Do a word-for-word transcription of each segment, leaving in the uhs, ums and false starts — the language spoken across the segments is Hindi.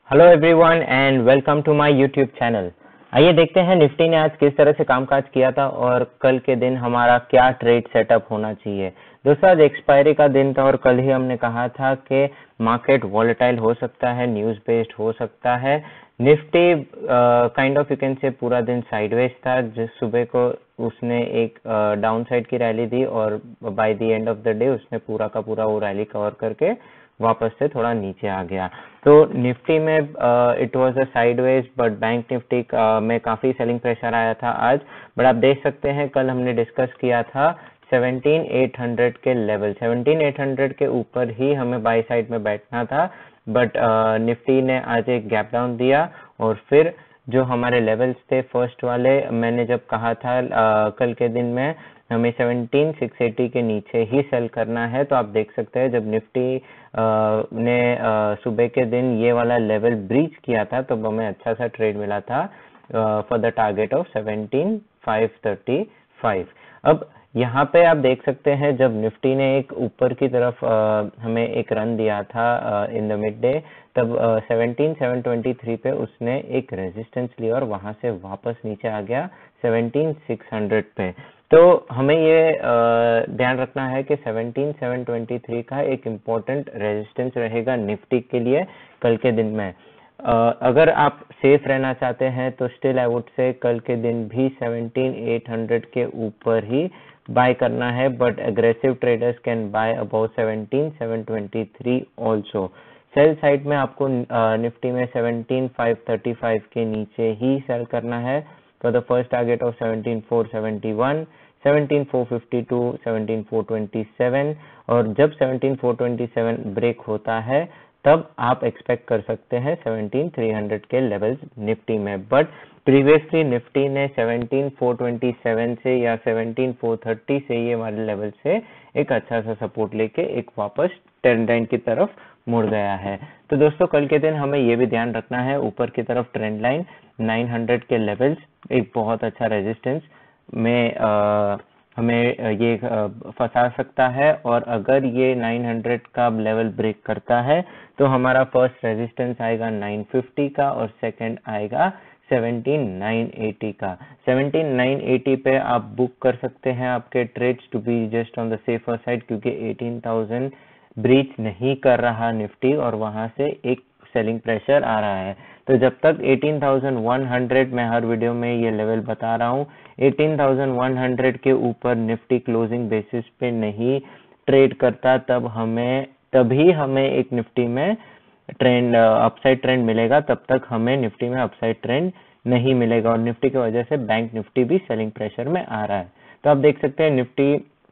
Hello everyone and welcome to my YouTube channel. आइए देखते हैं निफ्टी ने आज किस तरह से कामकाज किया था और कल के दिन हमारा क्या ट्रेड सेटअप होना चाहिए। दोस्तों आज एक्सपायरी का दिन था और कल ही हमने कहा था कि मार्केट वॉलेटाइल हो सकता है, न्यूज बेस्ड हो सकता है। Nifty kind of you can say पूरा दिन साइडवेज था, जिस सुबह को उसने एक डाउन uh, साइड की रैली दी और by the end of the day उसने पूरा का पूरा वो रैली कवर करके वापस से थोड़ा नीचे आ गया। तो निफ्टी में it was a sideways but bank Nifty में काफी सेलिंग प्रेशर आया था आज। बट आप देख सकते हैं कल हमने डिस्कस किया था सेवनटीन एट हंड्रेड के लेवल, सेवनटीन एट हंड्रेड के ऊपर ही हमें बाई साइड में बैठना था। बट निफ्टी ने आज एक गैप डाउन दिया और फिर जो हमारे लेवल्स थे फर्स्ट वाले, मैंने जब कहा था आ, कल के दिन में हमें सेवनटीन सिक्स एटी के नीचे ही सेल करना है, तो आप देख सकते हैं जब निफ्टी आ, ने आ, सुबह के दिन ये वाला लेवल ब्रीच किया था तो हमें अच्छा सा ट्रेड मिला था for the target of seventeen five thirty five. अब यहाँ पे आप देख सकते हैं जब निफ्टी ने एक ऊपर की तरफ आ, हमें एक रन दिया था इन द मिड डे, तब सेवनटीन सेवन ट्वेंटी थ्री पे उसने एक रेजिस्टेंस लिया और वहां से वापस नीचे आ गया सेवनटीन सिक्स हंड्रेड पे। तो हमें ये ध्यान रखना है कि सेवनटीन सेवन ट्वेंटी थ्री का एक इम्पोर्टेंट रेजिस्टेंस रहेगा निफ्टी के लिए कल के दिन में। uh, अगर आप सेफ रहना चाहते हैं तो स्टिल आई वुड से कल के दिन भी सेवनटीन एट हंड्रेड के ऊपर ही बाय करना है, but aggressive traders can buy about seventeen seven twenty three also. Sell side में आपको निफ्टी में सेवनटीन फाइव थर्टी फाइव के नीचे ही सेल करना है for the first target of seventeen four seventy one, seventeen four fifty two, seventeen four twenty seven, और जब seventeen four twenty seven break होता है तब आप एक्सपेक्ट कर सकते हैं सेवनटीन थ्री हंड्रेड के लेवल्स निफ्टी में। बट प्रीवियसली निफ्टी ने सेवनटीन फोर ट्वेंटी सेवन से या सेवनटीन फोर थर्टी से ये वाले लेवल से एक अच्छा सा सपोर्ट लेके एक वापस ट्रेंड लाइन की तरफ मुड़ गया है। तो दोस्तों कल के दिन हमें ये भी ध्यान रखना है ऊपर की तरफ ट्रेंड लाइन नाइन हंड्रेड के लेवल्स एक बहुत अच्छा रेजिस्टेंस में आ, हमें ये फंसा सकता है, और अगर ये नाइन हंड्रेड का लेवल ब्रेक करता है तो हमारा फर्स्ट रेजिस्टेंस आएगा नाइन फिफ्टी का और सेकंड आएगा सेवनटीन नाइन एटी का। सेवनटीन नाइन एटी पे आप बुक कर सकते हैं आपके trades to be just on the safer side, क्योंकि एटीन थाउजेंड ब्रीच नहीं कर रहा निफ्टी और वहां से एक सेलिंग प्रेशर आ रहा है। तो जब तक एटीन थाउजेंड वन हंड्रेड, मैं हर वीडियो में ये लेवल बता रहा हूँ, एटीन थाउजेंड वन हंड्रेड के ऊपर निफ्टी क्लोजिंग बेसिस पे नहीं ट्रेड करता तब हमें तभी हमें एक निफ्टी में ट्रेंड अपसाइड ट्रेंड मिलेगा, तब तक हमें निफ्टी में अपसाइड ट्रेंड नहीं मिलेगा। और निफ्टी की वजह से बैंक निफ्टी भी सेलिंग प्रेशर में आ रहा है। तो आप देख सकते हैं निफ्टी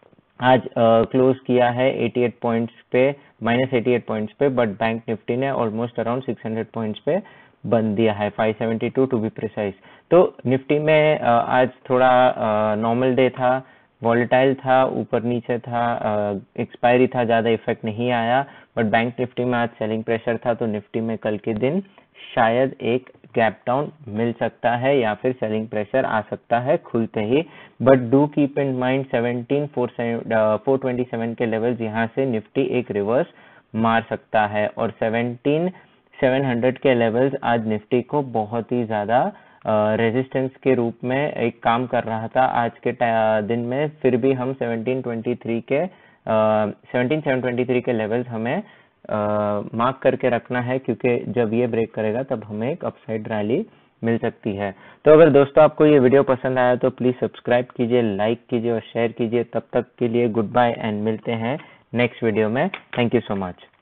आज क्लोज uh, किया है अठासी पॉइंट्स पे, माइनस अठासी पॉइंट्स पे, बट बैंक निफ्टी ने almost around six hundred points पे बंद दिया है, five seventy two to be precise. तो निफ्टी में uh, आज थोड़ा नॉर्मल uh, डे था, वॉलेटाइल था, ऊपर नीचे था, एक्सपायरी uh, था, ज्यादा इफेक्ट नहीं आया। बट बैंक निफ्टी में आज सेलिंग प्रेशर था, तो निफ्टी में कल के दिन शायद एक गैप डाउन मिल सकता है या फिर सेलिंग प्रेशर आ सकता है खुलते ही। But do keep in mind seventeen four twenty seven के लेवल्स, यहाँ से निफ्टी एक रिवर्स मार सकता है, और सेवनटीन सेवन हंड्रेड के लेवल्स आज निफ्टी को बहुत ही ज्यादा रेजिस्टेंस uh, के रूप में एक काम कर रहा था आज के दिन में। फिर भी हम सेवनटीन ट्वेंटी थ्री के सेवनटीन सेवन ट्वेंटी थ्री के लेवल्स हमें मार्क uh, करके रखना है, क्योंकि जब ये ब्रेक करेगा तब हमें एक अपसाइड रैली मिल सकती है। तो अगर दोस्तों आपको ये वीडियो पसंद आया तो प्लीज सब्सक्राइब कीजिए, लाइक कीजिए और शेयर कीजिए। तब तक के लिए गुड बाय एंड मिलते हैं नेक्स्ट वीडियो में। Thank you so much.